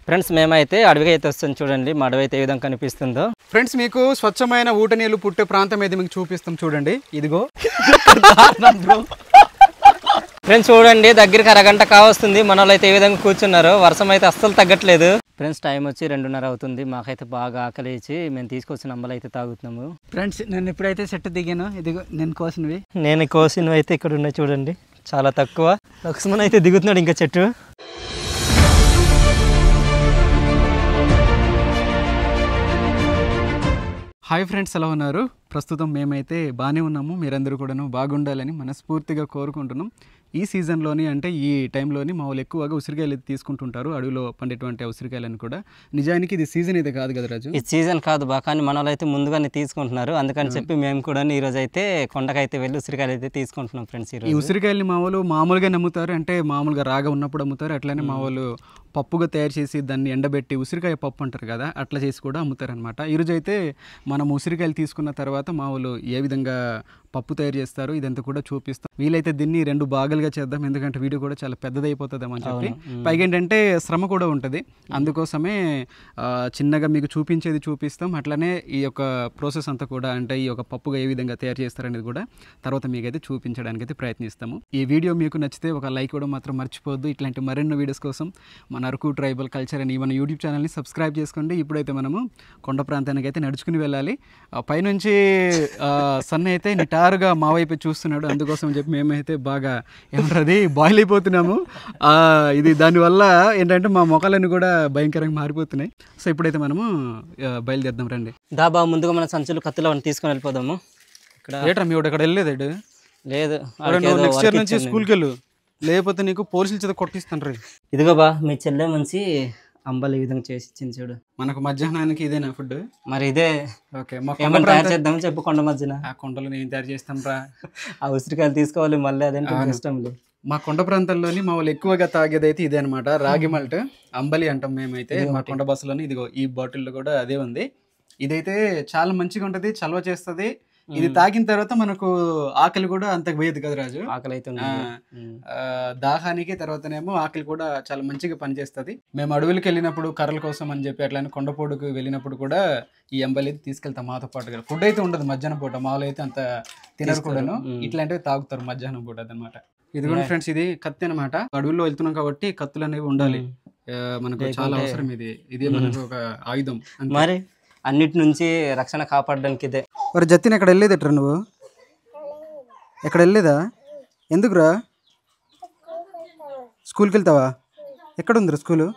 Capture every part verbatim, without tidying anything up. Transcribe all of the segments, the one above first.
Friends మేమైతే అడవికి అయితే వస్తాం చూడండి, మా అడవి అయితే ఏ విధంగా కనిపిస్తుందో. ఫ్రెండ్స్ మీకు స్వచ్ఛమైన ఊట నీళ్ళు పుట్టే ప్రాంతం అయితే మీకు చూపిస్తాం చూడండి. ఇదిగో ఫ్రెండ్స్ చూడండి, దగ్గరికి అరగంట కావస్తుంది, మన వాళ్ళు అయితే ఏ విధంగా కూర్చున్నారు. వర్షం అయితే అస్సలు తగ్గట్లేదు. ఫ్రెండ్స్ టైం వచ్చి రెండున్నర అవుతుంది. మాకైతే బాగా ఆకలి ఇచ్చి మేము తీసుకొచ్చిన అంబలు అయితే తాగుతున్నాము. ఫ్రెండ్స్ నేను ఎప్పుడైతే చెట్టు దిగానో ఇదిగో నేను కోసినవి నేను కోసినవి అయితే ఇక్కడ ఉన్నాయి చూడండి, చాలా తక్కువ. లక్ష్మణ్ అయితే దిగుతున్నాడు ఇంకా చెట్టు. హాయ్ ఫ్రెండ్స్, ఎలా ఉన్నారు? ప్రస్తుతం మేమైతే బాగానే ఉన్నాము. మీరందరూ కూడాను బాగుండాలని మనస్ఫూర్తిగా కోరుకుంటున్నాం. ఈ సీజన్లోని అంటే ఈ టైంలోని మా వాళ్ళు ఎక్కువగా ఉసిరికాయలు తీసుకుంటుంటారు, అడవిలో పండేటువంటి ఉసిరికాయలను కూడా. నిజానికి ఇది సీజన్ అయితే కాదు కదా రాజు? ఈ సీజన్ కాదు బా, కానీ మన వాళ్ళు అయితే ముందుగానే తీసుకుంటున్నారు. అందుకని చెప్పి మేము కూడా ఈరోజు అయితే కొండకైతే వెళ్ళి ఉసిరికాయలు అయితే తీసుకుంటున్నాం ఫ్రెండ్స్. ఈ ఉసిరికాయలని మా వాళ్ళు మామూలుగా నమ్ముతారు, అంటే మామూలుగా రాగా ఉన్నప్పుడు అమ్ముతారు. అట్లానే మా వాళ్ళు పప్పుగా తయారు చేసి దాన్ని ఎండబెట్టి ఉసిరికాయ పప్పు అంటారు కదా, అట్లా చేసి కూడా అమ్ముతారనమాట. ఈరోజు అయితే మనం ఉసిరికాయలు తీసుకున్న తర్వాత మా వాళ్ళు ఏ విధంగా పప్పు తయారు చేస్తారు ఇదంతా కూడా చూపిస్తాం. వీలైతే దీన్ని రెండు భాగాలుగా చేద్దాం, ఎందుకంటే వీడియో కూడా చాలా పెద్దది అయిపోతుందేమని చెప్పి. పైగా ఏంటంటే శ్రమ కూడా ఉంటుంది, అందుకోసమే చిన్నగా మీకు చూపించేది చూపిస్తాం. అట్లనే ఈ యొక్క ప్రాసెస్ అంతా కూడా, అంటే ఈ యొక్క పప్పుగా ఏ విధంగా తయారు చేస్తారనేది కూడా తర్వాత మీకైతే చూపించడానికి అయితే ప్రయత్నిస్తాము. ఈ వీడియో మీకు నచ్చితే ఒక లైక్ కూడా మాత్రం మర్చిపోవద్దు. ఇట్లాంటి మరెన్నో వీడియోస్ కోసం మన అరకు ట్రైబల్ కల్చర్ అని మన యూట్యూబ్ ఛానల్ని సబ్స్క్రైబ్ చేసుకోండి. ఇప్పుడైతే మనము కొండ ప్రాంతానికి అయితే నడుచుకుని వెళ్ళాలి. పైనుంచి సన్ అయితే నిటారుగా మా వైపు చూస్తున్నాడు, అందుకోసం చెప్పి మేమైతే బాగా ఏమంటారు బాయిల్ అయిపోతున్నాము. ఇది దానివల్ల ఏంటంటే మా మొక్కలన్నీ కూడా భయంకరంగా మారిపోతున్నాయి. సో ఇప్పుడైతే మనము బయలుదేరదాం రండి. దాబా ముందుగా మన సంచులు కత్తులు తీసుకొని వెళ్ళిపోదాము. ఇక్కడ ఏట్రా మీ ఇక్కడ వెళ్ళలేదు? లేదు, నెక్స్ట్ ఇయర్ నుంచి స్కూల్కి వెళ్ళు, లేకపోతే నీకు పోలీసులు చేత కొట్టిస్తాను రీ. ఇదిగో బా, మీ చెల్లె మంచి అంబలు ఈ విధంగా చేసి ఇచ్చింది చూడు. మనకు మధ్యాహ్నానికి ఇదేనా ఫుడ్? మరి ఇదే. ఓకే, ఏమైనా తయారు చేద్దాం చెప్పు. కొండ మధ్యన ఆ కొండలు నేను తయారు చేస్తాం రా. ఆ ఉసిరికాయలు తీసుకోవాలి మళ్ళీ, అదేంటే ఇష్టం లేదు. మా కొండ ప్రాంతాల్లోని మా వాళ్ళు ఎక్కువగా తాగేది అయితే ఇదే అనమాట, రాగి మల్ట్ అంబలి అంటాం మేమైతే. మా కొండ బస్సులోని ఇదిగో ఈ బాటిల్లో కూడా అదే ఉంది. ఇదైతే చాలా మంచిగా ఉంటుంది, చలవ చేస్తుంది. ఇది తాగిన తర్వాత మనకు ఆకలి కూడా అంతకు పోయేది కదా రాజు? ఆకలి అయితే దాహానికి తర్వాతనేమో ఆకలి కూడా చాలా మంచిగా పనిచేస్తుంది. మేము అడవులకు వెళ్ళినప్పుడు కర్రల కోసం అని చెప్పి అట్లానే కొండపోడుకు వెళ్ళినప్పుడు కూడా ఈ అంబలి అయితే తీసుకెళ్తాం మాతో పాటుగా. ఫుడ్ అయితే ఉండదు మధ్యాహ్నం పూట, మామూలు అయితే అంత తినరు కూడాను, ఇట్లాంటివి తాగుతారు మధ్యాహ్నం పూట అనమాట. ఇదిగోండి ఫ్రెండ్స్, ఇది కత్తి అనమాట. అడవుల్లో వెళ్తున్నాం కాబట్టి కత్తులు అనేవి ఉండాలి మనకు, చాలా అవసరం. ఇది ఇదే మనకు ఒక ఆయుధం. మరి అన్నిటి నుంచి రక్షణ కాపాడడానికి ఇదే. మరి జతిన్ ఎక్కడ వెళ్ళేదట్రా నువ్వు? ఎక్కడ వెళ్ళేదా? ఎందుకురా? స్కూల్కి వెళ్తావా? ఎక్కడ ఉందిరా స్కూలు?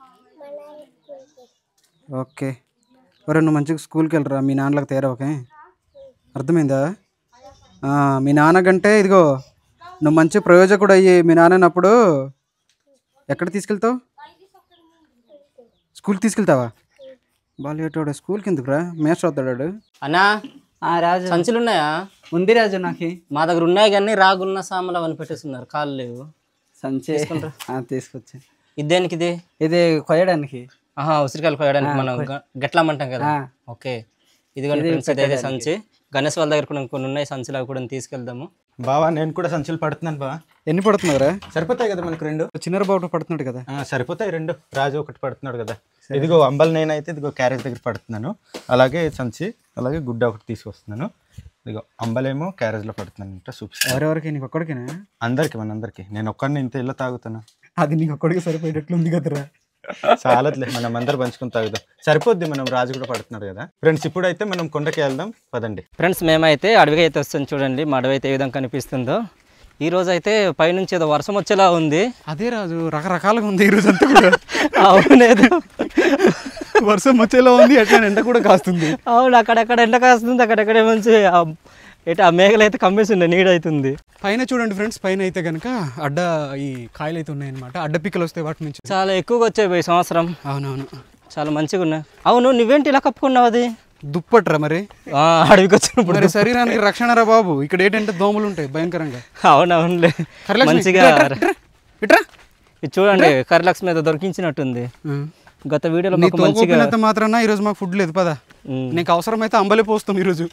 ఓకే, మరి నువ్వు మంచిగా స్కూల్కి వెళ్ళరా, మీ నాన్నలకు తేరా. ఓకే, అర్థమైందా? మీ నాన్నకంటే ఇదిగో నువ్వు మంచి ప్రయోజకుడు అయ్యి మీ నాన్ననప్పుడు ఎక్కడ తీసుకెళ్తావు? స్కూల్కి తీసుకెళ్తావా? బాగా స్కూల్కి ఎందుకురా, మేస్టర్ అవుతాడు. అన్నా రాజు సంచులు ఉన్నాయా? ఉంది రాజు, నాకు మా దగ్గర ఉన్నాయి కానీ రాగున్న సామాన్లు అవన్నీ పెట్టేస్తున్నారు, కాళ్ళు లేవు. సంచి తీసుకొచ్చా. ఇది దేనికి? ఇది ఇది కొయ్యడానికి. ఆహా, ఉసిరికాయలు కొయ్యడానికి మనం గట్లమంటాం కదా. ఓకే, ఇదిగోండి సంచి. గణేష్ వాళ్ళ దగ్గర కూడా కొన్ని ఉన్నాయి సంచులు, అవి కూడా తీసుకెళ్దాము. బావా నేను కూడా సంచులు పడుతున్నాను బా. ఎన్ని పడుతున్నారా? సరిపోతాయి కదా మనకు రెండు. చిన్నర బాబు పడుతున్నాడు కదా? సరిపోతాయి రెండు. రాజు ఒకటి పడుతున్నాడు కదా. ఇదిగో అంబల్ నేనైతే ఇదిగో క్యారేజ్ దగ్గర పడుతున్నాను, అలాగే సంచి అలాగే గుడ్డ ఒకటి తీసుకొస్తున్నాను. ఇదిగో అంబలేమో క్యారేజ్లో పడుతున్నాను అంటే చూపిస్తాను. ఎవరెవరికి? నీకు ఒక్కడికేనా? అందరికి, మన అందరికి. నేను ఒక్కడిని ఇంత ఇల్లు తాగుతాను. అది నీకు ఒక్కడికి సరిపోయేటట్లు ఉంది కదరా? చాలట్లే, మనం అందరు పంచుకుని తాగుదాం, సరిపోద్ది. మనం రాజు కూడా పడుతున్నాడు కదా. ఫ్రెండ్స్ ఇప్పుడైతే మనం కొండకి వెళ్దాం పదండి. ఫ్రెండ్స్ మేమైతే అడవికి అయితే వస్తాం చూడండి, మా అడవి అయితే ఏ విధంగా కనిపిస్తుందో. ఈ రోజు అయితే పైనుంచి ఏదో వర్షం వచ్చేలా ఉంది. అదే రాజు, రకరకాలుగా ఉంది ఈ రోజు అంతా కూడా. అవునేదో వర్షం వచ్చేలా ఉంది, అట్లా ఎండ కూడా కాస్తుంది. అవును, అక్కడక్కడ ఎండ కాస్తుంది, అక్కడక్కడే మంచి అయితే ఆ మేఘలు అయితే కమ్మేసిండే, నీడ అవుతుంది. పైన చూడండి ఫ్రెండ్స్, పైన అయితే కనుక అడ్డ ఈ కాయలు అయితే ఉన్నాయన్నమాట, అడ్డ పిక్కలు వస్తాయి వాటి నుంచి. చాలా ఎక్కువగా వచ్చాయి ఈ సంవత్సరం. అవునవును, చాలా మంచిగా ఉన్నాయి. అవును, నువ్వేంటి ఇలా కప్పుకున్నావు? అది దుప్పట్రా మరి, అడవికి వచ్చినప్పుడు. శరీరానికి రక్షణ రా బాబు. ఇక్కడ ఏంటంటే దోమలు ఉంటాయి భయంకరంగా. అవునవునులే, మంచిగా ఇది చూడండి. కరిలక్ష్మి మీద దొరికించినట్టుంది. గత వీడియోలో మంచిగా మాత్రాన ఈరోజు మాకు ఫుడ్ లేదు పదా. నీకు అవసరమైతే అంబలి పోస్తాం ఈరోజు.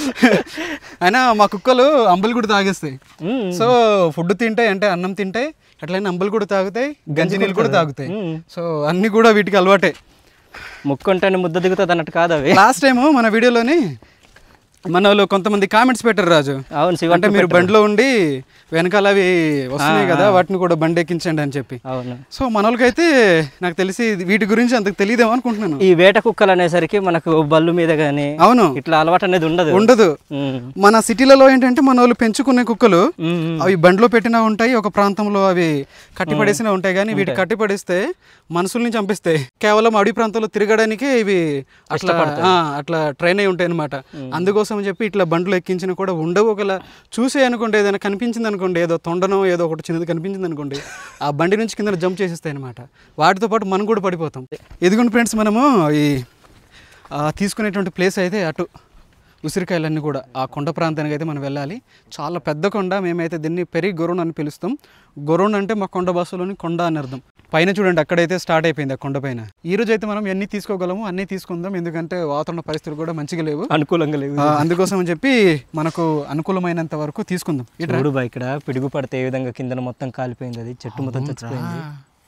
అయినా మా కుక్కలు అంబలి కూడా తాగేస్తాయి. సో ఫుడ్ తింటాయి, అంటే అన్నం తింటాయి, అట్లనే అంబలు కూడా తాగుతాయి, గంజి నీళ్ళు కూడా తాగుతాయి. సో అన్నీ కూడా వీటికి అలవాటే. ముక్కుంటే ముద్ద దిగుతుంది అన్నట్టు కాదు అవి. లాస్ట్ టైము మన వీడియోలోని మన వాళ్ళు కొంతమంది కామెంట్స్ పెట్టారు రాజు. అవును, అంటే మీరు బండిలో ఉండి వెనకాల అవి వస్తున్నాయి కదా వాటిని కూడా బండి ఎక్కించండి అని చెప్పి. అవును. సో మన వాళ్ళకైతే నాకు తెలిసి వీటి గురించి అంతకు తెలియదేమో అనుకుంటున్నాను. ఈ వేట కుక్కలు అనేసరికి మనకు బళ్ళు మీద కానీ అవును ఇట్లా అలవాటు అనేది ఉండదు ఉండదు మన సిటీలలో ఏంటంటే మన వాళ్ళు పెంచుకునే కుక్కలు అవి బండిలో పెట్టినా ఉంటాయి, ఒక ప్రాంతంలో అవి కట్టిపడేసినా ఉంటాయి. కానీ వీటి కట్టిపడేస్తే మనుషుల్ని చంపిస్తాయి. కేవలం అడవి ప్రాంతంలో తిరగడానికే ఇవి అట్లా అట్లా ట్రైన్ అయి ఉంటాయి అనమాట. అందుకోసం చెప్పి ఇట్లా బండ్లు ఎక్కించిన కూడా ఉండవు. ఒకవేళ చూసే అనుకోండి, ఏదైనా కనిపించింది అనుకోండి, ఏదో తొండనో ఏదో ఒకటి చిన్నది కనిపించింది అనుకోండి, ఆ బండి నుంచి కింద జంప్ చేసేస్తాయి అనమాట. వాటితో పాటు మనం కూడా పడిపోతాం. ఎదుగుండి ఫ్రెండ్స్, మనము ఈ తీసుకునేటువంటి ప్లేస్ అయితే అటు ఉసిరికాయలన్నీ కూడా ఆ కొండ ప్రాంతానికి అయితే మనం వెళ్ళాలి. చాలా పెద్ద కొండ. మేమైతే దీన్ని పెరి గొరోన్ అని పిలుస్తాం. గొరోన్ అంటే మా కొండ భాషలోని కొండ అని అర్థం. పైన చూడండి, అక్కడైతే స్టార్ట్ అయిపోయింది ఆ కొండ పైన. ఈ రోజు అయితే మనం ఎన్ని తీసుకోగలము అన్నీ తీసుకుందాం, ఎందుకంటే వాతావరణ పరిస్థితులు కూడా మంచిగా లేవు, అనుకూలంగా లేవు. అందుకోసం అని చెప్పి మనకు అనుకూలమైనంత వరకు తీసుకుందాం. చూడు బా, ఇక్కడ పిడుగు పడితే ఏ విధంగా కింద మొత్తం కాలిపోయింది, అది చెట్టు మొత్తం చచ్చిపోయింది.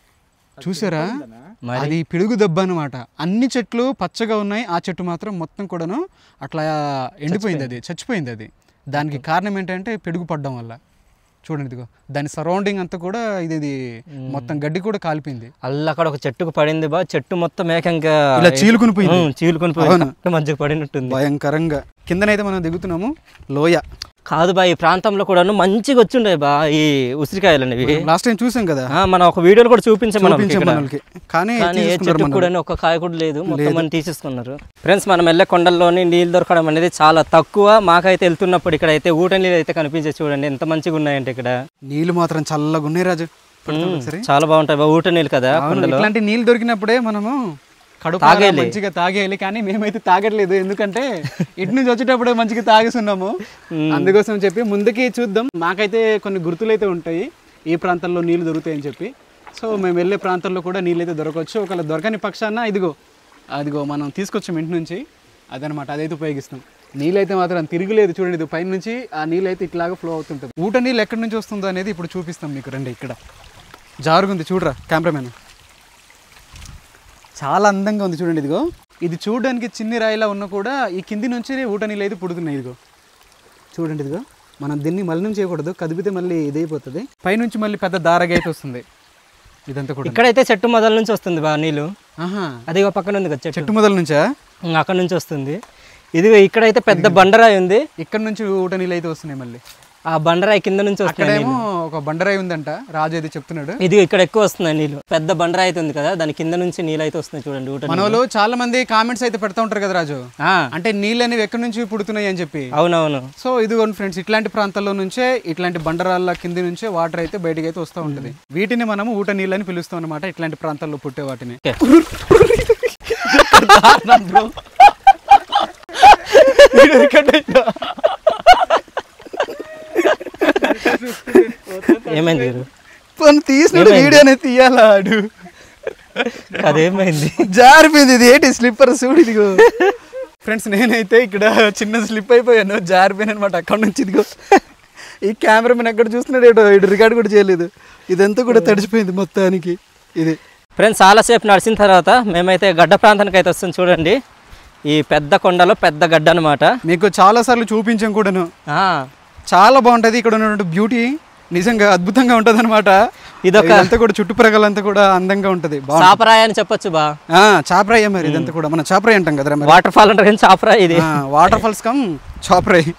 చూసారా, అది పిడుగు దెబ్బ అనమాట. అన్ని చెట్లు పచ్చగా ఉన్నాయి, ఆ చెట్టు మాత్రం మొత్తం కూడాను అట్లా ఎండిపోయింది, అది చచ్చిపోయింది. అది దానికి కారణం ఏంటంటే పిడుగు పడడం వల్ల. చూడండి, ఇదిగో దాని సరౌండింగ్ అంతా కూడా ఇది మొత్తం గడ్డి కూడా కాలిపోయింది. అల్ల అక్కడ ఒక చెట్టుకు పడింది బా, చెట్టు మొత్తం ఏకంగా ఇలా చీలుకుని పోయింది, చీలుకుని పోయింది, మంచిగా పడినట్టుంది భయంకరంగా. కిందనైతే మనం దిగుతున్నాము, లోయ కాదు బా. ఈ ప్రాంతంలో కూడా మంచిగా వచ్చిండే బా ఈ ఉసిరికాయలు అనేవి. లాస్ట్ టైం చూసాం కదా, మనం ఒక వీడియోలో కూడా చూపించాం మనకి. కానీ ఏ చెట్టు కూడా ఒక కాయ కూడా లేదు, మొత్తం అని తీసేసుకున్నారు. ఫ్రెండ్స్, మనం వెళ్ళే కొండల్లోని నీళ్ళు దొరకడం అనేది చాలా తక్కువ. మాకైతే వెళ్తున్నప్పుడు ఇక్కడ అయితే ఊట నీళ్ళు అయితే కనిపించే, చూడండి ఎంత మంచిగా ఉన్నాయంటే. ఇక్కడ నీళ్ళు మాత్రం చల్లగా ఉన్నాయి రాజు, చాలా బాగుంటాయి బా. ఊట నీళ్ళు కదా, ఇట్లాంటి నీళ్ళు దొరికినప్పుడే మనము కడుపు మంచిగా తాగేయాలి. కానీ మేమైతే తాగట్లేదు, ఎందుకంటే ఇటు నుంచి వచ్చేటప్పుడే మంచిగా తాగేస్తున్నాము. అందుకోసం చెప్పి ముందుకి చూద్దాం. మాకైతే కొన్ని గుర్తులు అయితే ఉంటాయి ఈ ప్రాంతంలో నీళ్ళు దొరుకుతాయని చెప్పి. సో మేము వెళ్ళే ప్రాంతంలో కూడా నీళ్ళు అయితే దొరకవచ్చు. ఒకవేళ దొరకని పక్షాన ఇదిగో అదిగో మనం తీసుకొచ్చాం ఇంటి నుంచి, అదనమాట, అదైతే ఉపయోగిస్తాం. నీళ్ళు అయితే మాత్రం తిరగలేదు. చూడండి, ఇది పైన నుంచి ఆ నీళ్ళు అయితే ఇట్లాగా ఫ్లో అవుతుంటుంది. ఊట నీళ్ళు ఎక్కడి నుంచి వస్తుందో అనేది ఇప్పుడు చూపిస్తాం మీకు. రండి, ఇక్కడ జారుగుంది చూడరా కెమెరామెన్, చాలా అందంగా ఉంది చూడండి. ఇదిగో ఇది చూడడానికి చిన్ని రాయిలా ఉన్నా కూడా ఈ కింది నుంచి ఊట నీళ్ళు అయితే పుడుతున్నాయి. ఇదిగో చూడండి, ఇదిగో మనం దీన్ని మలినం చేయకూడదు, కదిపితే మళ్ళీ ఇదైపోతుంది. పైనుంచి మళ్ళీ పెద్ద దారగా అయితే వస్తుంది ఇదంతా కూడా. ఇక్కడైతే చెట్టు మొదల నుంచి వస్తుంది బా నీళ్ళు. అది పక్కన ఉంది కదా చెట్టు మొదల నుంచా, అక్కడ నుంచి వస్తుంది. ఇదిగో ఇక్కడైతే పెద్ద బండరాయి ఉంది, ఇక్కడ నుంచి ఊట నీళ్ళు అయితే వస్తున్నాయి. మళ్ళీ ఆ బండరాయి కింద నుంచి అక్కడేమో ఒక బండరాయి ఉందంట, రాజు అయితే చెప్తున్నాడు. ఇది ఇక్కడ ఎక్కువ వస్తున్నాయి నీళ్ళు, పెద్ద బండరాయి అయితే ఉంది కదా, దాని కింద నుంచి నీళ్ళు అయితే వస్తున్నాయి. చూడండి, ఊట మన వాళ్ళు చాలా మంది కామెంట్స్ అయితే పెడతా ఉంటారు కదా రాజు, అంటే నీళ్ళు అనేవి ఎక్కడి నుంచి పుడుతున్నాయి అని చెప్పి. అవునవును. సో ఇదిగోండి ఫ్రెండ్స్, ఇట్లాంటి ప్రాంతాల్లో నుంచే ఇట్లాంటి బండరాళ్ళ కింది నుంచే వాటర్ అయితే బయటకి అయితే వస్తూ ఉంటుంది. వీటిని మనము ఊట నీళ్ళు అని పిలుస్తాం అనమాట, ఇట్లాంటి ప్రాంతాల్లో పుట్టే వాటిని. ఏమైంది తీసిన వీడియో అనేది తీయాలా, ఆడు అదేమైంది, జారిపోయింది. ఇది ఏంటి స్లిప్పర్ చూడు, ఇదిగో ఫ్రెండ్స్ నేనైతే ఇక్కడ చిన్న స్లిప్ అయిపోయాను, జారిపోయాను అనమాట అక్కడ నుంచి. ఇదిగో ఈ కెమెరామెన్ ఎక్కడ చూస్తున్నాడు, ఏటో ఇటు రికార్డ్ కూడా చేయలేదు, ఇదంతా కూడా తడిచిపోయింది మొత్తానికి. ఇది ఫ్రెండ్స్, చాలాసేపు నడిచిన తర్వాత మేమైతే గడ్డ ప్రాంతానికి అయితే వస్తుంది. చూడండి, ఈ పెద్ద కొండలో పెద్ద గడ్డ అనమాట. మీకు చాలా సార్లు చూపించాం కూడాను, చాలా బాగుంటుంది ఇక్కడ ఉన్నటువంటి బ్యూటీ, నిజంగా అద్భుతంగా ఉంటది అనమాట. ఇదొక అంతా కూడా చుట్టుప్రక్కలంతా కూడా అందంగా ఉంటది. చాపరాయి అని చెప్పొచ్చు బా, చాపరాయి మరి ఇదంతా కూడా మన చాపరాయి అంటాం కదా, వాటర్ ఫాల్ అంటారు కానీ చాపరాయి ఇది. వాటర్ ఫాల్స్ కమ్ చాపరాయి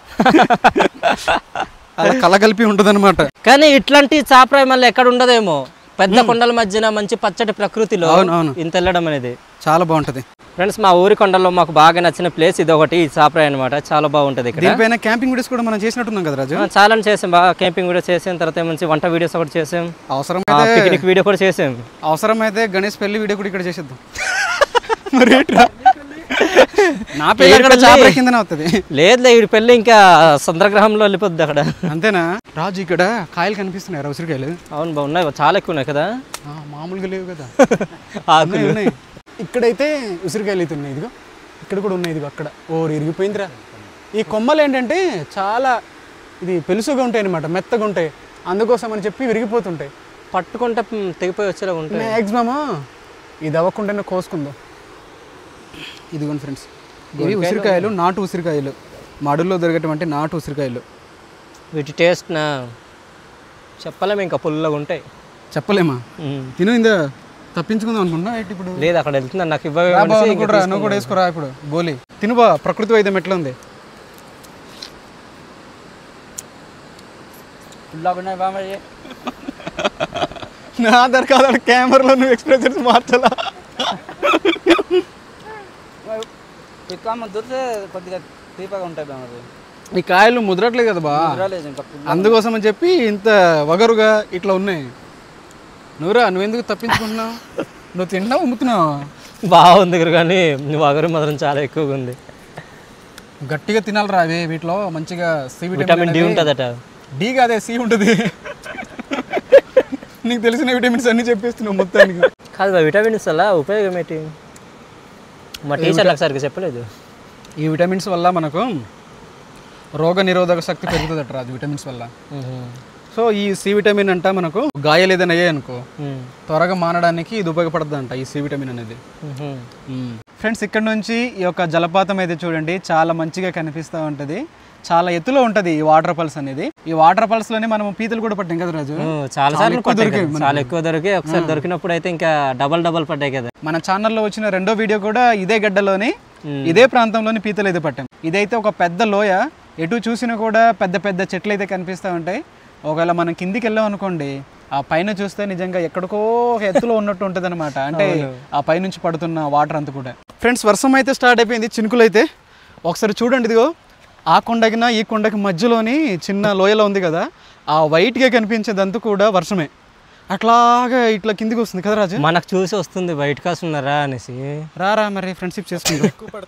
అలా కలగలిపి ఉంటది అనమాట. కానీ ఇట్లాంటి చాపరాయి మళ్ళీ ఎక్కడ ఉండదేమో, పెద్ద కొండల మధ్యన మంచి పచ్చటి ప్రకృతిలో ఇంత వెళ్ళడం అనేది చాలా బాగుంటది. ఫ్రెండ్స్, మా ఊరి కొండల్లో మాకు బాగా నచ్చిన ప్లేస్ ఇది ఒకటి, చాపరాయి అనమాట. చాలా బాగుంటది. ఇక్కడ దీనిపైన క్యాంపింగ్ వీడియోస్ కూడా మనం చేసినట్టున్నాం కదా రాజు. చాలా చేసాం బాగా, క్యాంపింగ్ వీడియోస్ చేసాం, తర్వాత మంచి వంట వీడియోస్ ఒకటి చేసాం, అవసరం పిక్నిక్ వీడియో కూడా చేసాం. అవసరం అయితే గణేష్ పెళ్లి వీడియో కూడా ఇక్కడ చేసేద్దాం. మరి నా పెళ్లి చాపరాయి కిందనే అవుతుంది. లేదులే, ఈ పెళ్లి ఇంకా చంద్రగ్రహంలో వెళ్ళిపోద్ది అక్కడ. అంతేనా రాజు? ఇక్కడ కాయలు కనిపిస్తున్నాయి ఉసిరికాయలు. అవును బాగున్నాయి, చాలా ఎక్కువ ఉన్నాయి కదా, మామూలుగా లేవు కదా. ఇక్కడైతే ఉసిరికాయలు అయితే ఉన్నాయి. ఇదిగో ఇక్కడ కూడా ఉన్నాయి. ఇదిగో అక్కడ ఓరు ఇరిగిపోయిందిరా. ఈ కొమ్మలు ఏంటంటే చాలా ఇది పెలుసుగా ఉంటాయి అనమాట, మెత్తగా ఉంటాయి, అందుకోసం అని చెప్పి విరిగిపోతుంటాయి. పట్టుకుంటే తెగిపోయి వచ్చేలా ఉంటాయి. మ్యాక్సిమమ్ ఇది అవ్వకుండానే కోసుకుందాం. ఇదిగోండి ఫ్రెండ్స్, ఇవి ఉసిరికాయలు, నాటు ఉసిరికాయలు, మడుల్లో దొరికేటువంటి నాటు ఉసిరికాయలు. వీటి టేస్ట్ నా చెప్పలేము, ఇంకా పుల్లగా ఉంటాయి. చెప్పలేమా? తిను ఇందా తప్పించుకుందాం అనుకుంటున్నా. ఇప్పుడు లేదు, అక్కడ వెళ్తున్నా, నాకు ఇవ్వ. నువ్వు కూడా వేసుకోరా ఇప్పుడు. గోలీ తిను బా. ప్రకృతి వైద్యం ఎట్లా ఉంది? నా ఆధార్ కాదు, కెమెరాలో నువ్వు ఎక్స్ప్రెషన్స్ మార్చాలా? కొద్దిగా తీపగా ఉంటాయి. ఈ కాయలు ముద్రట్లేదు కదా బా, అందుకోసం అని చెప్పి ఇంత వగరుగా ఇట్లా ఉన్నాయి. నువ్వురా, నువ్వెందుకు తప్పించుకుంటున్నావు? నువ్వు తింటున్నావు, అమ్ముతున్నావు. బాగుంది కానీ వగరు మాత్రం చాలా ఎక్కువగా ఉంది. గట్టిగా తినాలిరా అవి. వీటిలో మంచిగా సి విటమిన్ డి ఉంటుందట. డి కాదే, సి ఉంటుంది. నీకు తెలిసిన విటమిన్స్ అన్ని చెప్పేస్తున్నావు మొత్తానికి. కాదు విటమిన్స్ వల్ల ఉపయోగం ఏంటి? మా టీచర్లకు సరిగ్గా చెప్పలేదు. ఈ విటమిన్స్ వల్ల మనకు రోగ నిరోధక శక్తి పెరుగుతుందట రాజు, విటమిన్స్ వల్ల. సో ఈ సి విటమిన్ అంట మనకు గాయాలు ఏదైనా అయ్యాయి అనుకో త్వరగా మానడానికి ఇది ఉపయోగపడుతుంది అంట, ఈ సి విటమిన్ అనేది. ఫ్రెండ్స్, ఇక్కడ నుంచి ఈ యొక్క జలపాతం అయితే చూడండి, చాలా మంచిగా కనిపిస్తూ ఉంటుంది. చాలా ఎత్తులో ఉంటుంది ఈ వాటర్ ఫాల్స్ అనేది. ఈ వాటర్ ఫాల్స్ లోనే మనం పీతలు కూడా పట్టాం కదా రాజు. చాలా సార్లు దొరికాయి, చాలా ఎక్కువ దొరికాయి. ఒకసారి దొరికినప్పుడు అయితే ఇంకా డబల్ డబల్ పడ్డాయి కదా. మన ఛానల్లో వచ్చిన రెండో వీడియో కూడా ఇదే గడ్డలోని ఇదే ప్రాంతంలోని పీతలు అయితే పట్టాం. ఇదైతే ఒక పెద్ద లోయ, ఎటు చూసినా కూడా పెద్ద పెద్ద చెట్లు అయితే కనిపిస్తూ ఉంటాయి. ఒకవేళ మనం కిందికి వెళ్ళాం అనుకోండి, ఆ పైన చూస్తే నిజంగా ఎక్కడికో ఎత్తులో ఉన్నట్టు ఉంటుంది అనమాట. అంటే ఆ పైనుంచి పడుతున్న వాటర్ అంతా కూడా. ఫ్రెండ్స్, వర్షం అయితే స్టార్ట్ అయిపోయింది, చినుకులు అయితే. ఒకసారి చూడండి, ఇదిగో ఆ కొండకినా ఈ కొండకి మధ్యలోని చిన్న లోయలో ఉంది కదా, ఆ వైట్గా కనిపించేదంతా కూడా వర్షమే. అట్లాగా ఇట్లా కిందికి వస్తుంది కదా రాజు. మనకు చూసి వస్తుంది బయట కాస్తున్నారా అనేసి. రారా మరి ఫ్రెండ్షిప్ చేసుకుంటాం.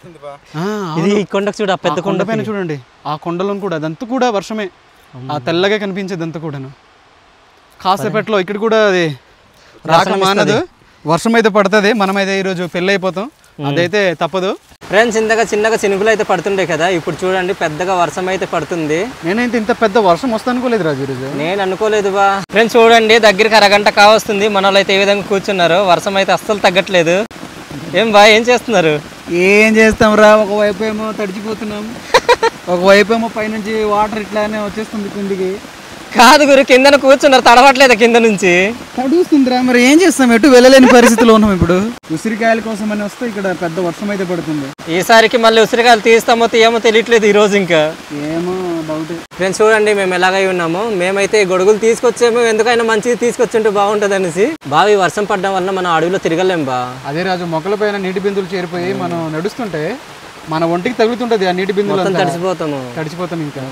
ఇది ఈ కొండకు చూడ, పెద్ద కొండ పైన చూడండి, ఆ కొండలో కూడా అదంతా కూడా వర్షమే. ఆ తెల్లగా కనిపించేదంతా కూడాను. కాసేపట్లో ఇక్కడ కూడా అది రాక మానదు, వర్షం అయితే పడుతుంది. మనమైతే ఈరోజు పెళ్ళి అయిపోతాం, అదైతే తప్పదు. ఫ్రెండ్స్, ఇంతగా చిన్నగా చినుకులు అయితే పడుతుండే కదా, ఇప్పుడు చూడండి పెద్దగా వర్షం అయితే పడుతుంది. నేనైతే ఇంత పెద్ద వర్షం వస్తా అనుకోలేదు రాజు ఈరోజు. నేను అనుకోలేదు బా. ఫ్రెండ్స్ చూడండి, దగ్గరికి అరగంట కావస్తుంది, మన వాళ్ళు అయితే ఏ విధంగా కూర్చున్నారు. వర్షం అయితే అస్సలు తగ్గట్లేదు. ఏం బా, ఏం చేస్తున్నారు? ఏం చేస్తాం రా, ఒకవైపు ఏమో తడిచిపోతున్నాం, ఒకవైపు ఏమో పైనుంచి వాటర్ ఇట్లానే వచ్చేస్తుంది కిందికి. కాదు గురు, కింద కూర్చున్నారు, తడవట్లేదు కింద నుంచి. తడుస్తుందిరా, మరి ఏం చేస్తాం, ఎటు వెళ్ళలేని పరిస్థితిలో ఉన్నాం ఇప్పుడు. ఉసిరికాయల కోసం అని వస్తే ఇక్కడ పెద్ద వర్షం అయితే పడుతుంది. ఈసారికి మళ్ళీ ఉసిరికాయలు తీస్తామో తీయమో తెలియట్లేదు ఈ రోజు. ఇంకా ఏమో డౌట్. ఫ్రెండ్స్ చూడండి, మేము ఎలాగై ఉన్నాము. మేమైతే గొడుగులు తీసుకొచ్చాము, ఎందుకైనా మంచిది తీసుకొచ్చుంటే బాగుంటుంది అనేసి. బాగా ఈ వర్షం పడడం వల్ల మనం అడవిలో తిరగలేం బా. అదే రాజు, మొక్కల పైన నీటి బిందువులు చేరిపోయి మనం నడుస్తుంటే మన ఒంటికి తగులుతుంటది ఆ నీటి బిందువులు, తడిసిపోతాము తడిసిపోతాం. ఇంకా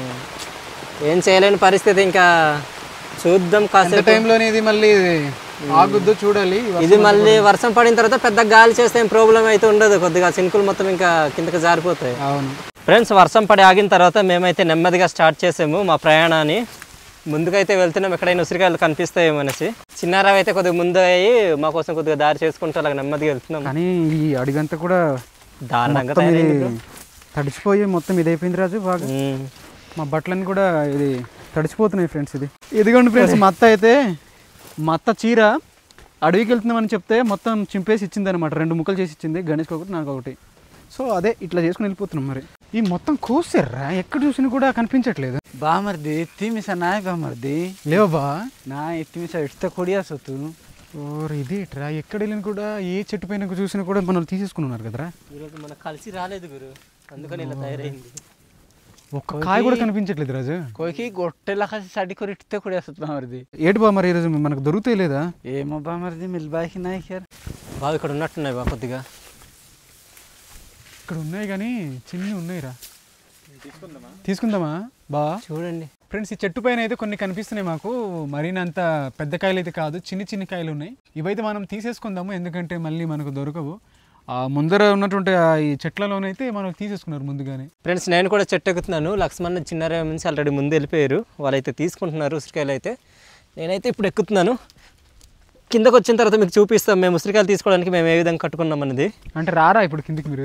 ఏం చేయలేని పరిస్థితి. ఇంకా చూద్దాం కాసేపు టైంలోనే ఇది మళ్ళీ ఆగుద్దు, చూడాలి. ఇది మళ్ళీ వర్షం పడిన తర్వాత పెద్ద గాలి చేస్తే ఏం ప్రాబ్లం అయితే ఉండదు, కొద్దిగా చినుకులు మొత్తం ఇంకా కిందకి జారిపోతాయి. అవును ఫ్రెండ్స్, వర్షం పడి ఆగిన తర్వాత మేమైతే నెమ్మదిగా స్టార్ట్ చేసాము మా ప్రయాణాన్ని. ముందుకైతే వెళ్తున్నాం, ఎక్కడైనా ఉసిరికాయలు కనిపిస్తాయేమనేసి. చిన్నారావు అయితే కొద్దిగా ముందు అయ్యి మా కోసం కొద్దిగా దారి చేసుకుంటూ అలాగ నెమ్మదిగా వెళ్తున్నాం. కానీ ఈ అడిగంతా కూడా దారుణంగా తడిచిపోయి మొత్తం ఇదైపోయింది రాజు. బాగా మా బట్టలన్నీ కూడా ఇది తడిచిపోతున్నాయి ఫ్రెండ్స్. ఇది ఇదిగోండి ఫ్రెండ్స్, మా అత్త అయితే మా అత్త చీర అడవికి వెళ్తున్నామని చెప్తే మొత్తం చింపేసి ఇచ్చింది అనమాట. రెండు ముక్కలు చేసి ఇచ్చింది, గణేష్కి ఒకటి నాకు ఒకటి. సో అదే ఇట్లా చేసుకుని వెళ్ళిపోతున్నాం. మరి ఈ మొత్తం కోసారా, ఎక్కడ చూసినా కూడా కనిపించట్లేదు. బామర్ది ఎత్తిమిసా నాయ బామర్ది లేవు బా, నా ఎత్తిమిసా ఎట్ట కొడియాసొత్తు. ఓర్ ఇది ఇట్రా, ఎక్కడ వెళ్ళినా కూడా ఏ చెట్టు పైన చూసినా కూడా మనం తీసేసుకున్నారు కదరా. ఈరోజు మనకు కలిసి రాలేదు గురు, అందుకని ఇలా తయారైంది. ఒక్క కాయ కూడా కనిపించట్లేదు రాజు. కోకి గొట్టెలా కలిసి సడి కొరి ఇట్టే కొడియాసొత్తు బామర్ది. ఏటి బా మరి ఈరోజు మనకు దొరుకుతాయి లేదా? ఏమో బామర్ది మిల్బాకి నాయ్ సార్. బాగా ఇక్కడ ఉన్నట్టున్నాయి బా, కొద్దిగా ఇక్కడ ఉన్నాయి కానీ చిన్ని ఉన్నాయిరా. తీసుకుందామా బా? చూడండి ఫ్రెండ్స్, ఈ చెట్టు పైన అయితే కొన్ని కనిపిస్తున్నాయి మాకు. మరీనంత పెద్ద కాయలు అయితే కాదు, చిన్ని చిన్ని కాయలు ఉన్నాయి. ఇవైతే మనం తీసేసుకుందాము, ఎందుకంటే మళ్ళీ మనకు దొరకవు. ఆ ముందర ఉన్నటువంటి ఈ చెట్లలోనైతే మనం తీసేసుకున్నారు ముందుగానే. ఫ్రెండ్స్, నేను కూడా చెట్టు ఎక్కుతున్నాను. లక్ష్మణ్ చిన్నారా నుంచి ఆల్రెడీ ముందు వెళ్ళిపోయారు, వాళ్ళైతే తీసుకుంటున్నారు ఉసిరికాయలు అయితే. నేనైతే ఇప్పుడు ఎక్కుతున్నాను. కిందకు వచ్చిన తర్వాత మీకు చూపిస్తాం మేము ఉసిరికాయలు తీసుకోవడానికి మేము ఏ విధంగా కట్టుకున్నాం అనేది. అంటే రారా ఇప్పుడు కిందికి మీరు?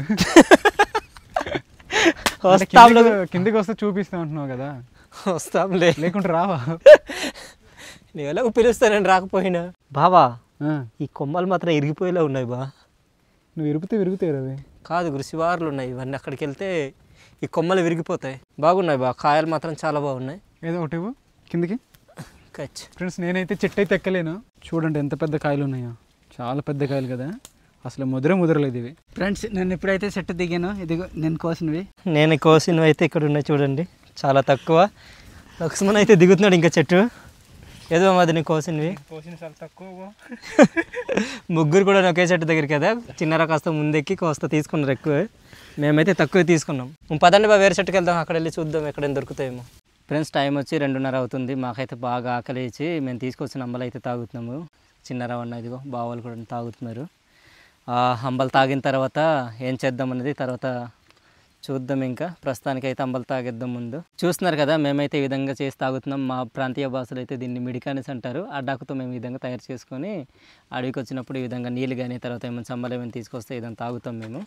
కిందికి వస్తే చూపిస్తాం అంటున్నావు కదా. వస్తాంలే, లేకుంటే రావా? నేను ఎలాగో పిలుస్తానని రాకపోయినా బావా ఆ, ఈ కొమ్మలు మాత్రం ఇరిగిపోయేలా ఉన్నాయి బా. నువ్వు విరుగుతే విరుగుతాయి అవి. కాదు గురు శివార్లు ఉన్నాయి ఇవన్నీ, అక్కడికి వెళ్తే ఈ కొమ్మలు విరిగిపోతాయి. బాగున్నాయి బా, కాయలు మాత్రం చాలా బాగున్నాయి. ఏదో ఒకటి ఇవ్వు కిందికి. కచ్ ఫ్రెండ్స్ నేనైతే చెట్టు అయితే ఎక్కలేను. చూడండి ఎంత పెద్ద కాయలు ఉన్నాయో, చాలా పెద్ద కాయలు కదా, అసలు ముద్రే ముద్రలేదు ఇవి. ఫ్రెండ్స్ నేను ఎప్పుడైతే చెట్టు దిగానో ఇదిగో నేను కోసినవి. నేను కోసినవి అయితే ఇక్కడ ఉన్నాయి చూడండి, చాలా తక్కువ. లక్ష్మణ్ అయితే దిగుతున్నాడు ఇంకా చెట్టు. ఏదో మాది నేను కోసినవి కోసిన చాలా తక్కువ. ముగ్గురు కూడా ఒకే చెట్టు దగ్గర కదా, చిన్నరా కాస్త ముందెక్కి కోస్త తీసుకున్నారు ఎక్కువ, మేమైతే తక్కువ తీసుకున్నాం. పదండి బా వేరే చెట్టుకి వెళ్దాం, అక్కడ వెళ్ళి చూద్దాం ఎక్కడైనా దొరుకుతాయేమో. ఫ్రెండ్స్ టైం వచ్చి రెండున్నర అవుతుంది, మాకైతే బాగా ఆకలి ఇచ్చి మేము తీసుకొచ్చిన అంబలు అయితే తాగుతున్నాము. చిన్నరా అన్న ఇదిగో బావాలు కూడా తాగుతున్నారు. ఆ అంబలు తాగిన తర్వాత ఏం చేద్దాం అనేది తర్వాత చూద్దాం. ఇంకా ప్రస్తుతానికి అయితే అంబలు తాగేద్దాం. ముందు చూస్తున్నారు కదా మేమైతే ఈ విధంగా చేసి తాగుతున్నాం. మా ప్రాంతీయ భాషలు అయితే దీన్ని మిడికానేసి అంటారు. ఆ డాకుతో మేము ఈ విధంగా తయారు చేసుకొని అడవికి వచ్చినప్పుడు ఈ విధంగా నీళ్ళు కానీ తర్వాత ఏమైనా అంబలు ఏమైనా తీసుకొస్తే ఈ విధంగా తాగుతాం మేము.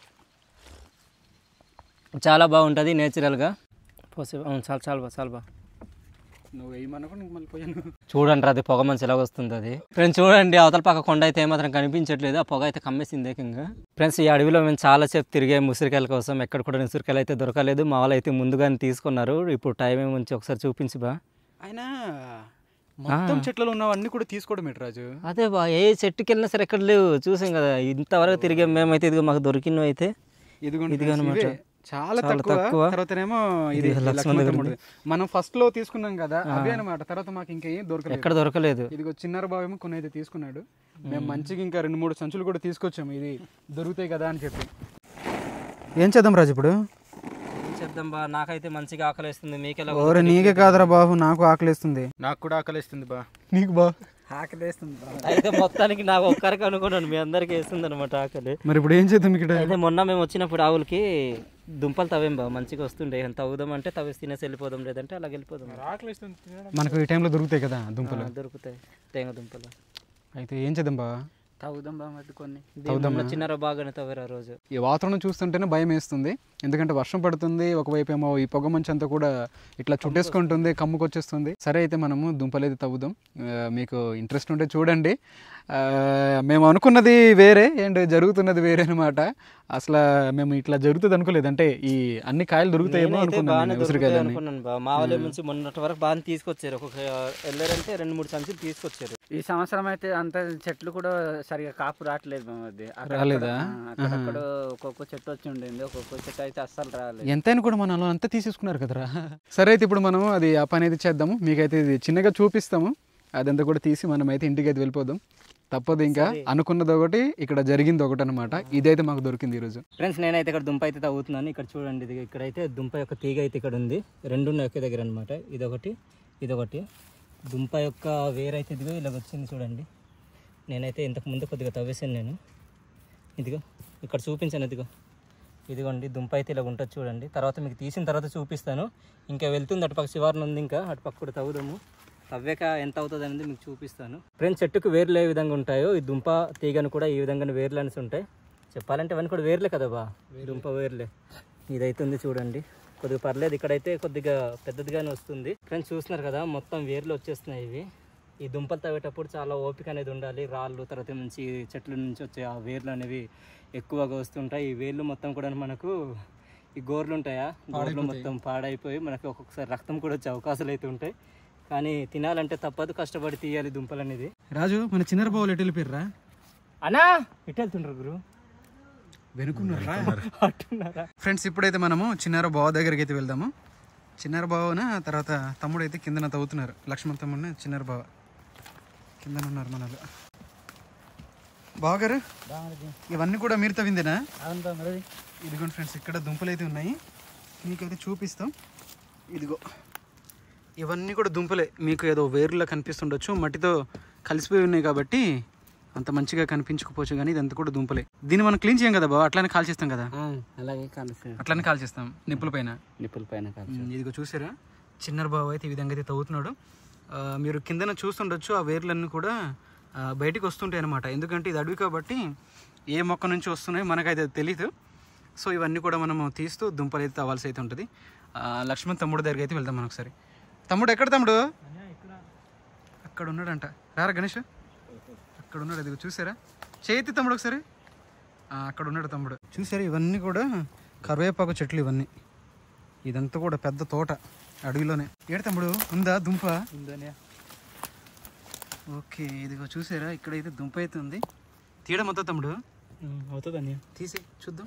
చాలా బాగుంటుంది నేచురల్గా. పోసే చాలా చాలా బా చాలా బా నువ్వు వేయమన్నప్పుడు నీకు మళ్ళీ పోయాను. చూడండి అది పొగ మంచి ఎలాగ వస్తుంది అది. ఫ్రెండ్స్ చూడండి అవతల పక్క కొండ అయితే ఏమాత్రం కనిపించట్లేదు, ఆ పొగ అయితే కమ్మేసింది ఏకంగా. ఫ్రెండ్స్ ఈ అడవిలో మేము చాలా సేపు తిరిగే ఉసిరికాయల కోసం, ఎక్కడ కూడా ఉసిరికాయలు అయితే దొరకలేదు. మా వాళ్ళు అయితే ముందుగానే తీసుకున్నారు. ఇప్పుడు టైం ఏముంచి ఒకసారి చూపించి బా. ఆయన మొత్తం చెట్లలో ఉన్నవన్నీ కూడా తీసుకోవడం ఏంటి రాజు? అదే బా, ఏ చెట్టుకి వెళ్ళినా సరే ఎక్కడ లేవు, చూసాం కదా ఇంతవరకు తిరిగాం మేమైతే. ఇదిగో మాకు దొరికినవి అయితే ఇదిగోండి ఇదిగో అనమాట. చాలా చాలా తక్కువ. తక్కువ. తర్వాతనేమో ఇది ఇది లక్ష్మణ లక్ష్మణ దగ్గరది. తమ్ముడు. మనం ఫస్ట్ లో తీసుకున్నాం కదా అవే అనమాట. తర్వాత మాకు ఇంకా ఏం దొరకలేదు. ఎక్కడ దొరకలేదు. ఇదిగో చిన్నర బావేమో కొన్ని అయితే తీసుకున్నాడు. మేము మంచిగా ఇంకా రెండు మూడు సంచులు కూడా తీసుకొచ్చాము, ఇది దొరుకుతాయి కదా అని చెప్పి. ఏం చేద్దాం రాజు ఇప్పుడు? ఏం చేద్దాం బా, నాకైతే మంచిగా ఆకలిస్తుంది. మీకెలా? ఓరే నీకే కాదురా బాబు, నాకు ఆకలిస్తుంది. నాకు కూడా ఆకలిస్తుంది బా. నీకు బా ఆకలి వేస్తుంది. అయితే మొత్తానికి నాకు ఒక్కరికి అనుకున్నాను, మీ అందరికి వేస్తుంది అనమాట ఆకలి. మరి ఇప్పుడు ఏం చేద్దాం ఇక్కడ? అయితే మొన్న మేము వచ్చినప్పుడు ఆవులకి దుంపలు తవ్వేం బా, మంచిగా వస్తుండే. తవ్వుదాం అంటే తవ్వేసి తినేసి వెళ్ళిపోదాం, లేదంటే అలా వెళ్ళిపోదాం. మనకు ఈ టైంలో దొరుకుతాయి కదా దుంపలు. ఆ, దొరుకుతాయి తేంగ దుంపలు. అయితే ఏం చేద్దాం బా? తాగుదాం బామర్ది కొన్ని. దీనిలో చిన్నర బాగానే తవ్వారు ఆ రోజు. ఈ వాతావరణం చూస్తుంటేనే భయం వేస్తుంది, ఎందుకంటే వర్షం పడుతుంది, ఒకవైపు ఏమో ఈ పొగ మంచి అంతా కూడా ఇట్లా చుట్టేసుకుంటుంది, కమ్ముకొచ్చేస్తుంది. సరే అయితే మనము దుంపలేదు తవ్వుదాం. ఆ, మీకు ఇంట్రెస్ట్ ఉంటే చూడండి. ఆ, మేము అనుకున్నది వేరే అండ్ జరుగుతున్నది వేరే అనమాట. అసలు మేము ఇట్లా జరుగుతుంది అనుకోలేదు, అంటే ఈ అన్ని కాయలు దొరుకుతాయేమో అనుకున్నాను, ఉసిరికాయలు అనుకున్నాను బా. మా వాళ్ళ నుంచి మొన్నటి వరకు బాగా తీసుకొచ్చారు. ఒక్కొక్క వెళ్ళారంటే రెండు మూడు సంచులు తీసుకొచ్చారు. ఈ సంవత్సరం అయితే అంత చెట్లు కూడా సరిగా కాపు రావట్లేదు బామర్ది. రాలేదా? అక్కడక్కడ ఒక్కొక్క చెట్టు వచ్చి ఉండింది, ఒక్కొక్క చెట్టు అయితే అస్సలు రాలేదు. ఎంతైనా కూడా మన అంతా తీసేసుకున్నారు కదరా. సరే అయితే ఇప్పుడు మనం అది ఆ పని అయితే చేద్దాము, మీకైతే ఇది చిన్నగా చూపిస్తాము. అదంతా కూడా తీసి మనం అయితే ఇంటికి అయితే వెళ్ళిపోదాం. తప్పదు, ఇంకా అనుకున్నది ఒకటి ఇక్కడ జరిగింది ఒకటి అనమాట. ఇదైతే మాకు దొరికింది ఈరోజు. ఫ్రెండ్స్ నేనైతే ఇక్కడ దుంప అయితే తవ్వుతున్నాను. ఇక్కడ చూడండి, ఇది ఇక్కడైతే దుంప యొక్క తీగ అయితే ఇక్కడ ఉంది. రెండు ఉన్నాయి ఒకే దగ్గర అనమాట. ఇదొకటి ఇదొకటి. దుంప యొక్క వేరైతే ఇదిగో ఇలా వచ్చింది చూడండి. నేనైతే ఇంతకు ముందు కొద్దిగా తవ్వేసాను నేను. ఇదిగో ఇక్కడ చూపించాను, ఇదిగో ఇదిగోండి దుంప అయితే ఇలా ఉంటుంది చూడండి. తర్వాత మీకు తీసిన తర్వాత చూపిస్తాను. ఇంకా వెళ్తుంది అటుపక్క శివార్లు ఉంది, ఇంకా అటుపక్క కూడా తవ్వుదాము. తవ్వాక ఎంత అవుతుంది అనేది మీకు చూపిస్తాను. ఫ్రెండ్స్ చెట్టుకు వేర్లు ఏ విధంగా ఉంటాయో ఈ దుంప తీగను కూడా ఈ విధంగా వేర్లు అనేసి ఉంటాయి. చెప్పాలంటే అవన్నీ కూడా వేర్లే కదా బా, దుంప వేర్లే. ఇదైతే ఉంది చూడండి, కొద్దిగా పర్లేదు. ఇక్కడైతే కొద్దిగా పెద్దదిగానే వస్తుంది. ఫ్రెండ్స్ చూస్తున్నారు కదా మొత్తం వేర్లు వచ్చేస్తున్నాయి ఇవి. ఈ దుంపలు తవ్వేటప్పుడు చాలా ఓపిక అనేది ఉండాలి. రాళ్ళు తర్వాత నుంచి చెట్ల నుంచి వచ్చే ఆ వేర్లు అనేవి ఎక్కువగా వస్తుంటాయి. ఈ వేర్లు మొత్తం కూడా మనకు ఈ గోర్లు ఉంటాయా, గోర్లు మొత్తం పాడైపోయి మనకి ఒక్కొక్కసారి రక్తం కూడా వచ్చే అవకాశాలు అయితే ఉంటాయి. కానీ తినాలంటే తప్పదు, కష్టపడి తీయాలి దుంపలు అనేది. రాజు మన చిన్నర బావులు ఎటు వెళ్ళిపోయారా అన్నా? ఇటు వెళ్తుండ్రు గురు, వెనుకున్నారా? అట్టున్నారా? ఫ్రెండ్స్ ఇప్పుడైతే మనము చిన్నార బావ దగ్గరికి అయితే వెళ్దాము. చిన్నార బావన తర్వాత తమ్ముడు అయితే కిందన తవ్వుతున్నారు. లక్ష్మణ్ తమ్ముడిని చిన్నార బావ కిందన ఉన్నారు మనలో. బావగారు ఇవన్నీ కూడా మీరు తవ్విందేనా? ఇదిగోండి ఫ్రెండ్స్, ఇక్కడ దుంపలు అయితే ఉన్నాయి, మీకైతే చూపిస్తాం. ఇదిగో ఇవన్నీ కూడా దుంపలే. మీకు ఏదో వేరులా కనిపిస్తుండొచ్చు, మట్టితో కలిసిపోయి ఉన్నాయి కాబట్టి అంత మంచిగా కనిపించకపోవచ్చు, కానీ ఇదంతా కూడా దుంపలే. దీన్ని మనం క్లీన్ చేయం కదా బాబా, అట్లానే కాల్ చేస్తాం కదా. అలాగే కాలుస్తాం, అట్లానే కాల్ చేస్తాం నిప్పుల పైన. నిప్పుల పైన కాలుస్తాం. ఇదిగో చూసారా, చిన్నర బాబు అయితే ఈ విధంగా అయితే తవ్వుతున్నాడు. మీరు కిందన చూస్తుండొచ్చు, ఆ వేర్లన్నీ కూడా బయటికి వస్తుంటాయి అనమాట. ఎందుకంటే ఇది అడవి కాబట్టి ఏ మొక్క నుంచి వస్తున్నాయో మనకైతే తెలియదు. సో ఇవన్నీ కూడా మనము తీస్తూ దుంపలు అయితే తవ్వాల్సి అయితే ఉంటుంది. లక్ష్మణ్ తమ్ముడు దగ్గరికి అయితే వెళ్దాం మనం ఒకసారి. తమ్ముడు ఎక్కడ తమ్ముడు? అక్కడ ఉన్నాడంట. రారా గణేష్, అక్కడ ఉన్నాడు. అది చూసారా? చేతి తమ్ముడు ఒకసారి. అక్కడ ఉన్నాడు తమ్ముడు. చూసారా? ఇవన్నీ కూడా కరివేపాకు చెట్లు ఇవన్నీ. ఇదంతా కూడా పెద్ద తోట అడవిలోనే. ఏడు తమ్ముడు ఉందా దుంప? ఉందనే. ఓకే, ఇదిగో చూసారా? ఇక్కడైతే దుంప అయితే ఉంది. తీయడం అవుతుంది తమ్ముడు? అవుతుందని తీసి చూద్దాం.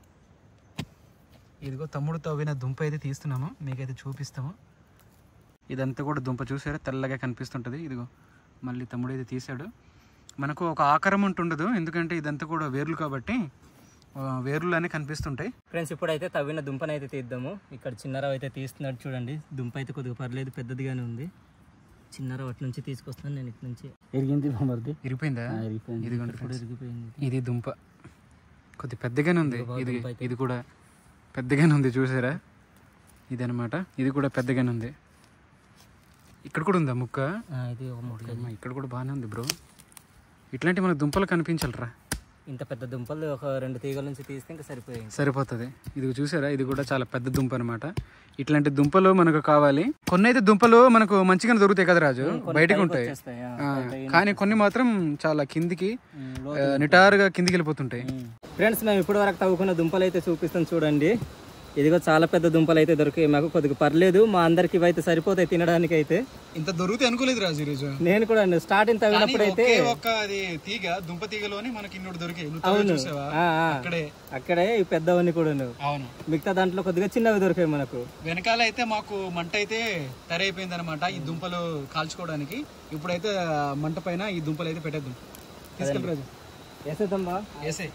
ఇదిగో తమ్ముడు తవ్విన దుంప అయితే తీస్తున్నాము, మీకైతే చూపిస్తాము. ఇదంతా కూడా దుంప చూసారా? తెల్లగా కనిపిస్తుంటుంది. ఇదిగో మళ్ళీ తమ్ముడు అయితే తీసాడు. మనకు ఒక ఆకారం ఉంటుండదు, ఎందుకంటే ఇదంతా కూడా వేర్లు కాబట్టి వేర్లు అనే కనిపిస్తుంటాయి. ఫ్రెండ్స్ ఇప్పుడైతే తవ్విన దుంపను అయితే తీద్దాము. ఇక్కడ చిన్నరావు అయితే తీస్తున్నాడు చూడండి. దుంప అయితే కొద్దిగా పర్లేదు, పెద్దదిగానే ఉంది. చిన్నరావు అటు నుంచి తీసుకొస్తాను నేను. ఇటు నుంచి ఎరిగింది బామర్ది. ఇరిపోయిందా? ఇదిగోండి ఇప్పుడు ఇరిగిపోయింది. ఇది దుంప కొద్ది పెద్దగానే ఉంది. ఇది ఇది కూడా పెద్దగానే ఉంది చూసారా? ఇది అనమాట. ఇది కూడా పెద్దగానే ఉంది. ఇక్కడ కూడా ఉందా ముక్క? ఇది ఒక ముక్క. ఇక్కడ కూడా బాగానే ఉంది బ్రో. ఇట్లాంటి మనకు దుంపలు కనిపించాలరా. ఇంత పెద్ద దుంపలు ఒక రెండు తీగల నుంచి తీస్తే ఇంకా సరిపోయింది, సరిపోతుంది. ఇది చూసారా? ఇది కూడా చాలా పెద్ద దుంప అనమాట. ఇట్లాంటి దుంపలు మనకు కావాలి. కొన్ని అయితే దుంపలు మనకు మంచిగానే దొరుకుతాయి కదా రాజు, బయటకు ఉంటాయి. కానీ కొన్ని మాత్రం చాలా కిందికి నిటారుగా కిందికి వెళ్ళిపోతుంటాయి. ఫ్రెండ్స్ మేము ఇప్పటి వరకు తవ్వుకున్న దుంపలు అయితే చూపిస్తాం చూడండి. ఇదిగో చాలా పెద్ద దుంపలు అయితే దొరికాయి మాకు. కొద్దిగా పర్లేదు, మా అందరికి ఇవైతే సరిపోతాయి తినడానికి. అయితే ఇంత దొరుకుతాయి అనుకోలేదు రాజు ఈరోజు. నేను కూడా స్టార్టింగ్ తవ్వినప్పుడు అయితే ఒక తీగ దుంప తీగలోని మనకి ఇన్నోటి దొరికాయి. అక్కడే అక్కడే ఈ పెద్దవన్నీ కూడా. అవును, మిగతా దాంట్లో కొద్దిగా చిన్నవి దొరికాయి మనకు. వెనకాల అయితే మాకు మంట అయితే తరైపోయింది అనమాట ఈ దుంపలు కాల్చుకోవడానికి. ఇప్పుడైతే మంట పైన ఈ దుంపలు అయితే పెట్టేద్దాం. తీసుకెళ్ళి రాజు. వేసేద్దామా? వేసే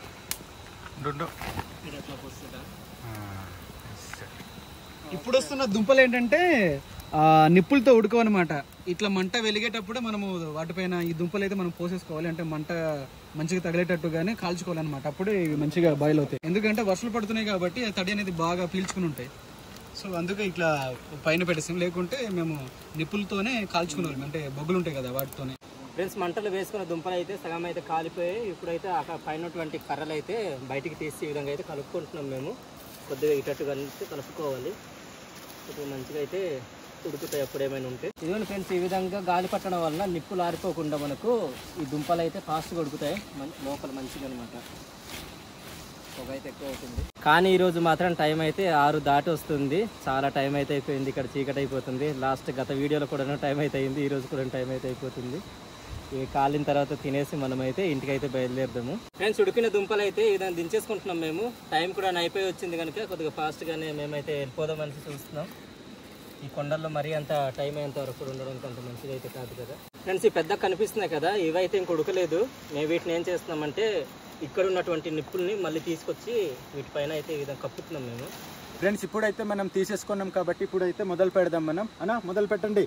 ఇప్పుడు వస్తున్న దుంపలు ఏంటంటే నిప్పులతో ఉడకవన్నమాట. ఇట్లా మంట వెలిగేటప్పుడు మనము వాటిపైన ఈ దుంపలు అయితే మనం పోసేసుకోవాలి. అంటే మంట మంచిగా తగిలేటట్టుగానే కాల్చుకోవాలన్నమాట. అప్పుడే ఇవి మంచిగా బాయిల్ అవుతాయి. ఎందుకంటే వర్షాలు పడుతున్నాయి కాబట్టి తడి అనేది బాగా పీల్చుకుని ఉంటాయి. సో అందుకే ఇట్లా పైన పెట్టేస్తాం. లేకుంటే మేము నిప్పులతోనే కాల్చుకున్నాం, అంటే బొగ్గులు ఉంటాయి కదా వాటితోనే. ఫ్రెండ్స్ మంటలు వేసుకున్న దుంపలు అయితే సగం అయితే కాలిపోయి ఇప్పుడైతే అక్కడ పైనటువంటి కర్రలు అయితే బయటికి తీసి ఈ విధంగా అయితే కలుపుకుంటున్నాం మేము. కొద్దిగా ఇటట్టుగా కలిసి కలుపుకోవాలి. ఇప్పుడు మంచిగా అయితే ఉడుకుతాయి అప్పుడు ఏమైనా ఉంటే. ఇదిగోండి ఫ్రెండ్స్, ఈ విధంగా గాలి పట్టడం వల్ల నిప్పులు ఆరిపోకుండా మనకు ఈ దుంపలు అయితే ఫాస్ట్గా ఉడుకుతాయి లోపల మంచిగా అనమాట. పొగ అయితే ఎక్కువ అవుతుంది. కానీ ఈరోజు మాత్రం టైం అయితే ఆరు దాటి వస్తుంది. చాలా టైం అయితే అయిపోయింది. ఇక్కడ చీకటి అయిపోతుంది. లాస్ట్ గత వీడియోలో కూడా టైం అయితే అయింది. ఈరోజు కూడా టైం అయితే అయిపోతుంది. ఇవి కాలిన తర్వాత తినేసి మనమైతే ఇంటికైతే బయలుదేరదాము. ఫ్రెండ్స్ ఉడికిన దుంపలు అయితే ఇదని దించేసుకుంటున్నాం మేము. టైం కూడా అయిపోయి వచ్చింది కనుక కొద్దిగా ఫాస్ట్గానే మేమైతే వెళ్ళిపోదామని చూస్తున్నాం. ఈ కొండల్లో మరీ అంత టైం అయ్యేంత వరకు ఉండడానికి అంత మంచిగా అయితే కాదు కదా. ఫ్రెండ్స్ ఈ పెద్ద కనిపిస్తున్నాయి కదా, ఇవైతే ఇంక ఉడకలేదు. మేము వీటిని ఏం చేస్తున్నామంటే ఇక్కడ ఉన్నటువంటి నిప్పుల్ని మళ్ళీ తీసుకొచ్చి వీటిపైన అయితే ఈ విధంగా కప్పుతున్నాం మేము. ఫ్రెండ్స్ ఇప్పుడైతే మనం తీసేసుకున్నాం కాబట్టి ఇప్పుడైతే మొదలు పెడదాం మనం. అన్నా మొదలు పెట్టండి.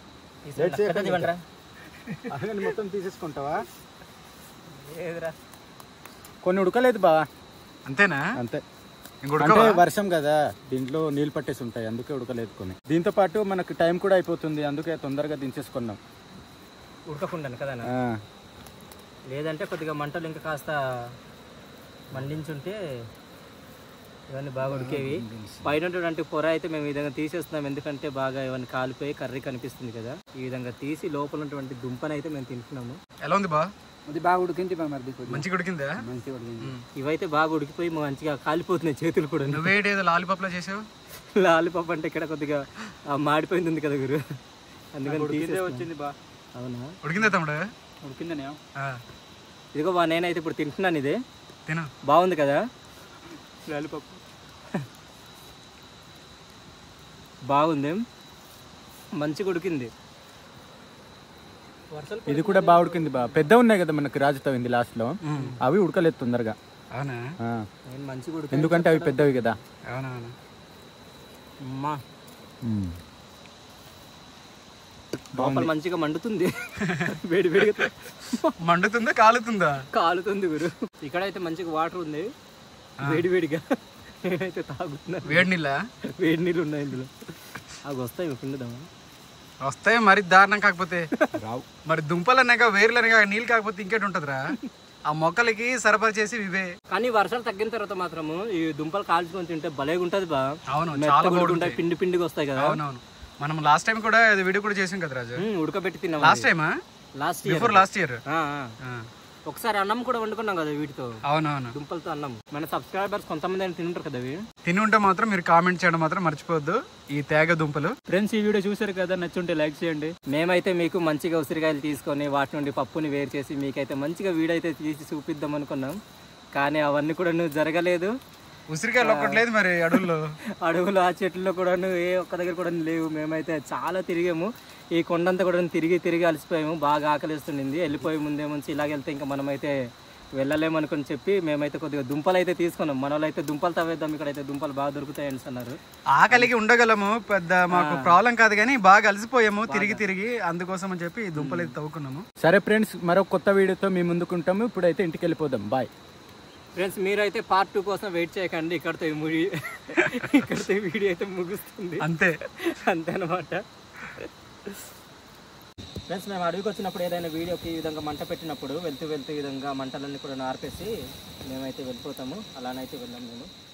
అలాగే మొత్తం తీసేసుకుంటావా? లేదురా, కొన్ని ఉడకలేదు బా. అంతేనా? అంతే. అంటే వర్షం కదా, దీంట్లో నీళ్ళు పట్టేసి ఉంటాయి, అందుకే ఉడకలేదు కొన్ని. దీంతో పాటు మనకు టైం కూడా అయిపోతుంది, అందుకే తొందరగా దించేసుకున్నాం. ఉడకకుండా కదా. లేదంటే కొద్దిగా మంటలు ఇంకా కాస్త మండించుంటే ఇవన్నీ బాగా ఉడికేవి. పైన పొర అయితే మేము ఈ విధంగా తీసేస్తున్నాం, ఎందుకంటే బాగా ఇవన్నీ కాలిపోయి కర్రీ కనిపిస్తుంది కదా. ఈ విధంగా తీసి లోపల ఉన్నటువంటి దుంపని అయితే మేము తింటున్నాము. ఎలా ఉంది బా? అది బాగా ఉడికింది, మంచిగా ఉడికిందా? మంచిగా ఉడికింది. ఇవైతే బాగా ఉడికిపోయి మంచిగా కాలిపోతున్నాయి చేతులు కూడా. నువ్వేడేదో లాలీపాప్ లా చేసావు? లాలీపాప్ అంటే ఇక్కడ కొద్దిగా మాడిపోయింది ఉంది కదా గురు, అందుకని వచ్చింది బా. అవునా? ఉడికిందా తమ్ముడు? ఉడికిందనే. ఇదిగో బా, నేనైతే ఇప్పుడు తింటున్నాను. ఇదే తిను, బాగుంది కదా లాలీపాప్. బాగుంది, మంచిగా ఉడికింది. ఇది కూడా బాగా ఉడికింది బా. పెద్ద ఉన్నాయి కదా మనకి రాజు తవ్వింది లాస్ట్ లో, అవి ఉడకలేదు తొందరగా. అవునా? మంచిగా ఉడికి, ఎందుకంటే అవి పెద్దవి కదా. అవునవును. అమ్మా లోపల మంచిగా మండుతుంది. వేడి వేడిగా మండుతుందా కాలుతుందా? కాలుతుంది గురు. ఇక్కడైతే మంచిగా వాటర్ ఉంది, వేడి వేడిగా నేనైతే తాగుతున్నా. వేడి నీళ్ళ? వేడి నీళ్ళు ఉన్నాయి ఇందులో. అవి వస్తాయి పిండుదామా? వస్తాయి, మరి దారుణం. కాకపోతే రావు. మరి దుంపలు అన్నాక వేర్లు అనగా నీళ్ళు కాకపోతే ఇంకేటి ఉంటదిరా? ఆ మొక్కలకి సరఫరా చేసి ఇవే. కానీ వర్షాలు తగ్గిన తర్వాత మాత్రము ఈ దుంపలు కాల్చుకొని తింటే భలేగా ఉంటది బా. అవును, మెత్తగా ఉంటాయి, పిండి పిండిగా వస్తాయి కదా. అవునవును, మనం లాస్ట్ టైం కూడా ఇది వీడియో కూడా చేసాం కదా రాజు. ఉడకబెట్టి తిన్నాం లాస్ట్ టైమా? Last before last year. ఒకసారి అన్నం కూడా వండుకున్నాం కదా వీటితో. అవునవును, దుంపలతో అన్నం. మన సబ్స్క్రైబర్స్ కొంతమంది అయినా తింటారు కదా అవి. తిని ఉంటే మాత్రం మీరు కామెంట్ చేయడం మాత్రం మర్చిపోవద్దు. ఈ తేగ దుంపలు ఫ్రెండ్స్, ఈ వీడియో చూసారు కదా, నచ్చుంటే లైక్ చేయండి. మేమైతే మీకు మంచిగా ఉసిరికాయలు తీసుకొని వాటి నుండి పప్పుని వేరు చేసి మీకైతే మంచిగా వీడియో అయితే తీసి చూపిద్దాం అనుకున్నాం. కానీ అవన్నీ కూడా నువ్వు జరగలేదు. ఉసిరికాయలు ఒక్కటి లేదు మరి అడవుల్లో. అడవులు ఆ చెట్లలో కూడా ఏ ఒక్క దగ్గర కూడా లేవు. మేమైతే చాలా తిరిగాము. ఈ కొండంతా కూడా తిరిగి తిరిగి అలసిపోయాము. బాగా ఆకలిస్తుండింది. వెళ్ళిపోయి ముందేముంచి ఇలాగెళ్తే ఇంకా మనమైతే వెళ్ళలేమనుకుని చెప్పి మేమైతే కొద్దిగా దుంపలు అయితే తీసుకున్నాం. మన వాళ్ళు అయితే దుంపలు తవ్వేద్దాం, ఇక్కడైతే దుంపలు బాగా దొరుకుతాయి అని అన్నారు. ఆకలికి ఉండగలము, పెద్ద మాకు ప్రాబ్లం కాదు, కానీ బాగా అలసిపోయాము తిరిగి తిరిగి, అందుకోసం అని చెప్పి దుంపలు అయితే తవ్వుకున్నాము. సరే ఫ్రెండ్స్, మరో కొత్త వీడియోతో మేము ముందుకుంటాము. ఇప్పుడైతే ఇంటికి వెళ్ళిపోదాం. Bye friends. మీరైతే పార్ట్ టూ కోసం వెయిట్ చేయకండి. ఇక్కడితో ఈ మూవీ ఇక్కడితో ఈ వీడియో అయితే ముగుస్తుంది. అంతే అంతే అనమాట. ఫ్రెండ్స్, మేము అడవికి వచ్చినప్పుడు ఏదైనా వీడియోకి ఈ విధంగా మంట పెట్టినప్పుడు వెళ్తూ వెళ్తూ ఈ విధంగా మంటలన్నీ కూడా ఆర్పేసి మేమైతే వెళ్ళిపోతాము. అలానైతే వెళ్ళాము మేము.